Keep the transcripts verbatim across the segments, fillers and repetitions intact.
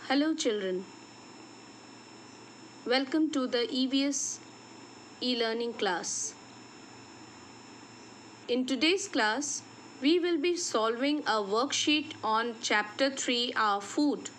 Hello children, welcome to the E V S e-learning class. In today's class, we will be solving a worksheet on chapter three, our food.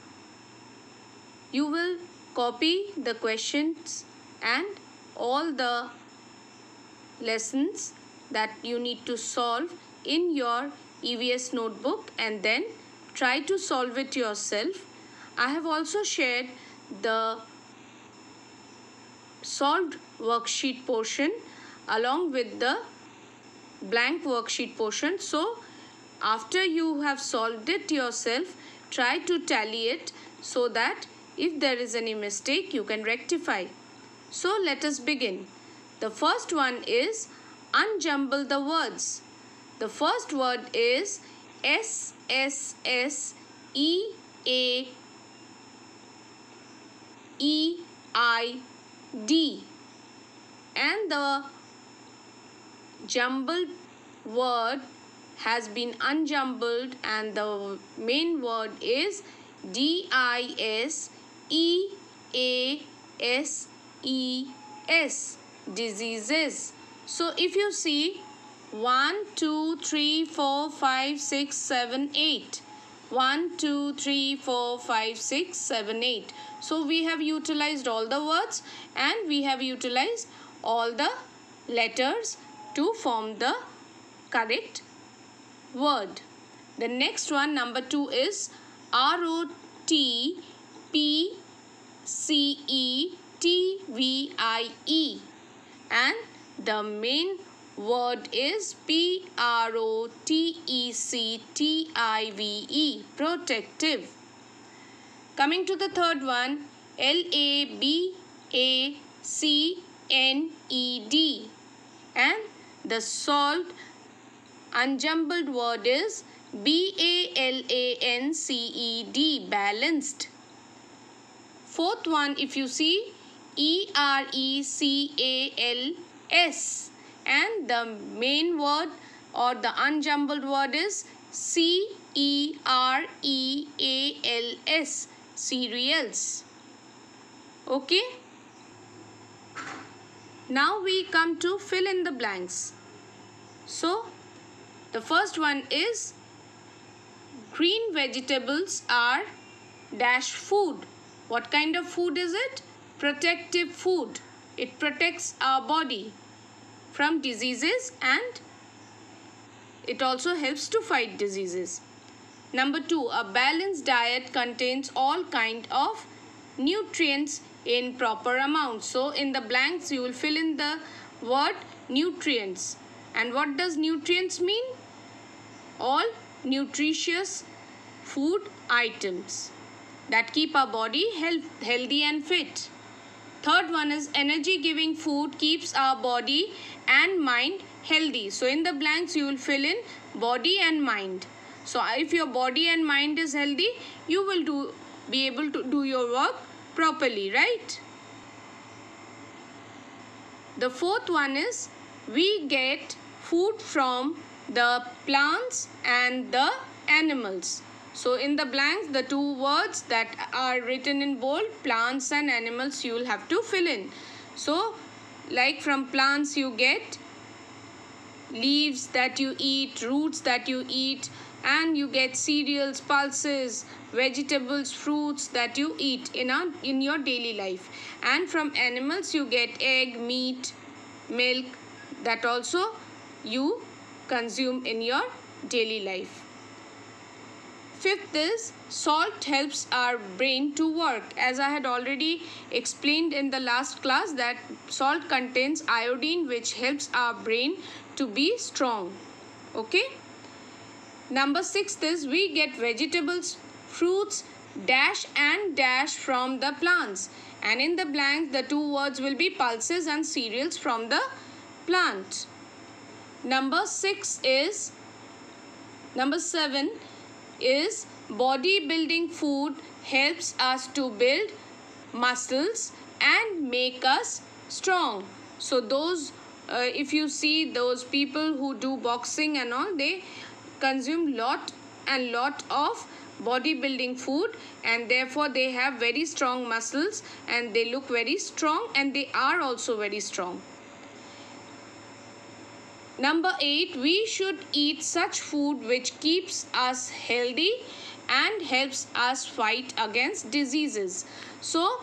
You will copy the questions and all the lessons that you need to solve in your E V S notebook and then try to solve it yourself. I have also shared the solved worksheet portion along with the blank worksheet portion. So after you have solved it yourself, try to tally it so that if there is any mistake, you can rectify. So let us begin. The first one is unjumble the words. The first word is S S S E A E I D, and the jumbled word has been unjumbled and the main word is D I S E A S E S, diseases. So if you see one, two, three, four, five, six, seven, eight. one, two, three, four, five, six, seven, eight. So we have utilized all the words and we have utilized all the letters to form the correct word. The next one, number two, is R O T P C E T V I E, and the main word is P R O T E C T I V E, protective. Coming to the third one, L A B A C N E D, and the solved unjumbled word is B A L A N C E D, balanced. Fourth one, if you see, E R E C A L S, and the main word or the unjumbled word is C E R E A L S, cereals. Okay. Now we come to fill in the blanks. So the first one is green vegetables are dash food. What kind of food is it? Protective food. It protects our body from diseases and it also helps to fight diseases. Number two, a balanced diet contains all kind of nutrients in proper amount. So in the blanks you will fill in the word nutrients. And what does nutrients mean? All nutritious food items that keep our body health, healthy and fit. Third one is energy giving food keeps our body and mind healthy. So in the blanks you will fill in body and mind. So if your body and mind is healthy, you will do be able to do your work properly, right? The fourth one is we get food from the plants and the animals. So in the blanks, the two words that are written in bold, plants and animals, you will have to fill in. So like from plants you get leaves that you eat, roots that you eat, and you get cereals, pulses, vegetables, fruits that you eat in, a, in your daily life. And from animals you get egg, meat, milk that also you consume in your daily life. Fifth is salt helps our brain to work. As I had already explained in the last class that salt contains iodine which helps our brain to be strong. Okay. Number six is we get vegetables, fruits, dash and dash from the plants. And in the blank the two words will be pulses and cereals from the plant. Number six is, number seven is bodybuilding food helps us to build muscles and make us strong. So those, uh, if you see those people who do boxing and all, they consume lot and lot of bodybuilding food, and therefore they have very strong muscles and they look very strong and they are also very strong. Number eight, we should eat such food which keeps us healthy and helps us fight against diseases. So,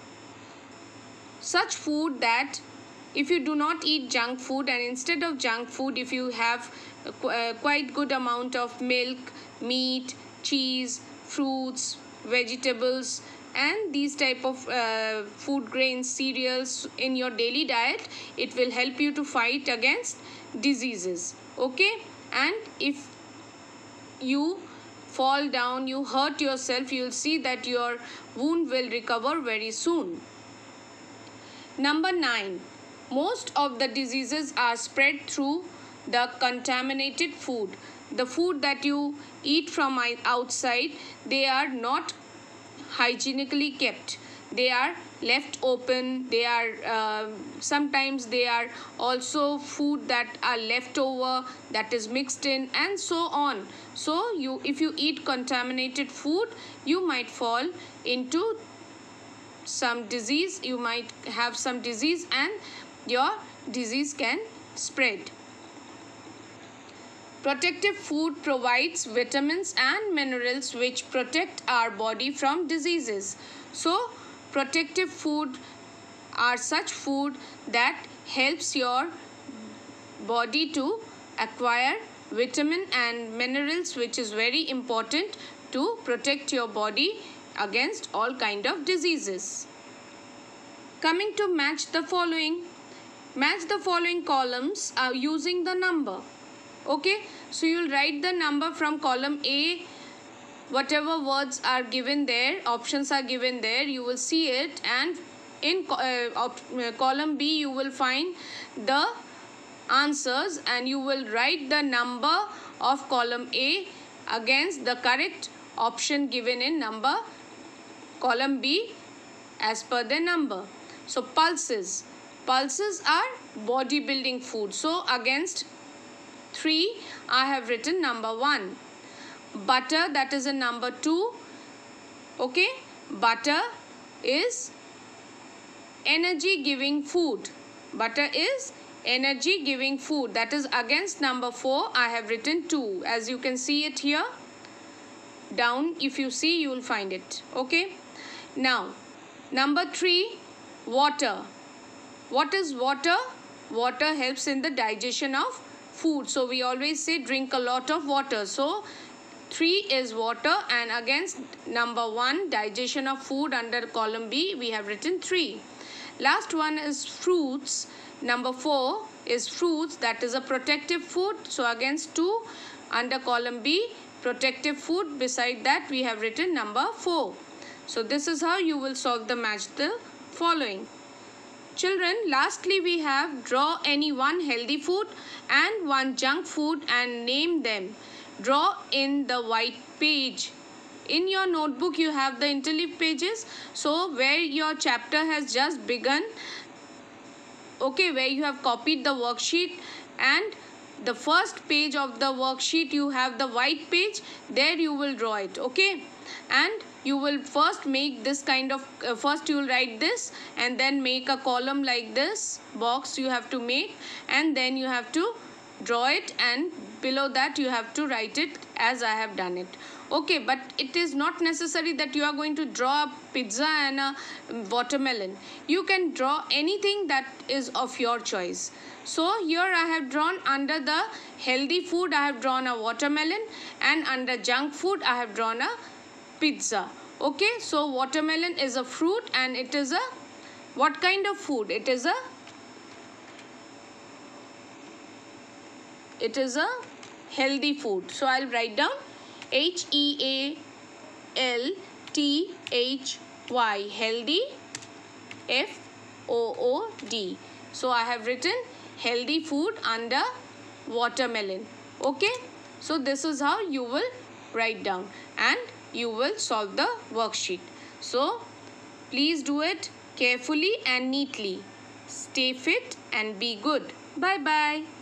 such food that if you do not eat junk food, and instead of junk food, if you have a, a quite good amount of milk, meat, cheese, fruits, vegetables, and these type of uh, food grains, cereals in your daily diet, it will help you to fight against diseases. Okay, and if you fall down, you hurt yourself, you will see that your wound will recover very soon. Number nine, most of the diseases are spread through the contaminated food. The food that you eat from outside, they are not hygienically kept. They are left open. They are uh, sometimes they are also food that are left over, that is mixed in, and so on. So you, if you eat contaminated food, you might fall into some disease. You might have some disease and your disease can spread. Protective food provides vitamins and minerals which protect our body from diseases. So, protective food are such food that helps your body to acquire vitamin and minerals, which is very important to protect your body against all kind of diseases. Coming to match the following. Match the following columns uh, using the number. Okay, so you'll write the number from column A. Whatever words are given there, options are given there, you will see it, and in uh, op, uh, column B you will find the answers, and you will write the number of column A against the correct option given in number column B as per the number. So pulses. Pulses are bodybuilding food. So against three, I have written number one. Butter, that is a number two. Okay, butter is energy giving food. Butter is energy giving food. That is against number four, I have written two. As you can see it here, down, if you see, you will find it. Okay, now number three, water. What is water? Water helps in the digestion of food. So we always say drink a lot of water. So three is water, and against number one, digestion of food, under column B, we have written three. Last one is fruits. Number four is fruits. That is a protective food. So against two, under column B, protective food. Beside that, we have written number four. So this is how you will solve the match the following. Children, lastly we have draw any one healthy food and one junk food and name them. Draw in the white page. In your notebook you have the interleaved pages. So where your chapter has just begun, okay, where you have copied the worksheet, and the first page of the worksheet you have the white page, there you will draw it. Okay, and you will first make this kind of uh, first you will write this, and then make a column like this box you have to make, and then you have to draw it, and below that you have to write it as I have done it. Okay, but it is not necessary that you are going to draw a pizza and a watermelon. You can draw anything that is of your choice. So here I have drawn under the healthy food, I have drawn a watermelon, and under junk food I have drawn a pizza. Okay, so watermelon is a fruit, and it is a what kind of food? It is a it is a healthy food. So I'll write down H E A L T H Y, healthy, F O O D. So I have written healthy food under watermelon. Okay, so this is how you will write down, and you will solve the worksheet. So please do it carefully and neatly. Stay fit and be good. Bye bye.